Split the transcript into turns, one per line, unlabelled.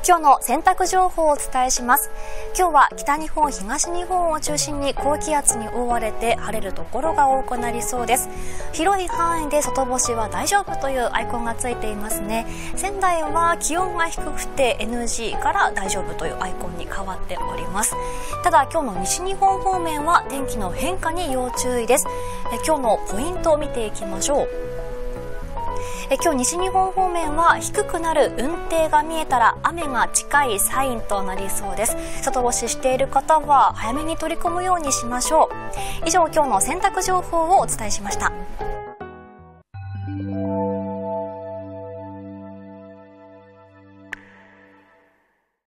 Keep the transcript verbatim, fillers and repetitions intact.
今日の洗濯情報をお伝えします。今日は北日本、東日本を中心に高気圧に覆われて晴れるところが多くなりそうです。広い範囲で外干しは大丈夫というアイコンがついていますね。仙台は気温が低くて エヌジー から大丈夫というアイコンに変わっております。ただ今日の西日本方面は天気の変化に要注意です。え今日のポイントを見ていきましょう。え今日西日本方面は低くなる雲底が見えたら雨が近いサインとなりそうです。外干ししている方は早めに取り込むようにしましょう。以上、今日の洗濯情報をお伝えしました。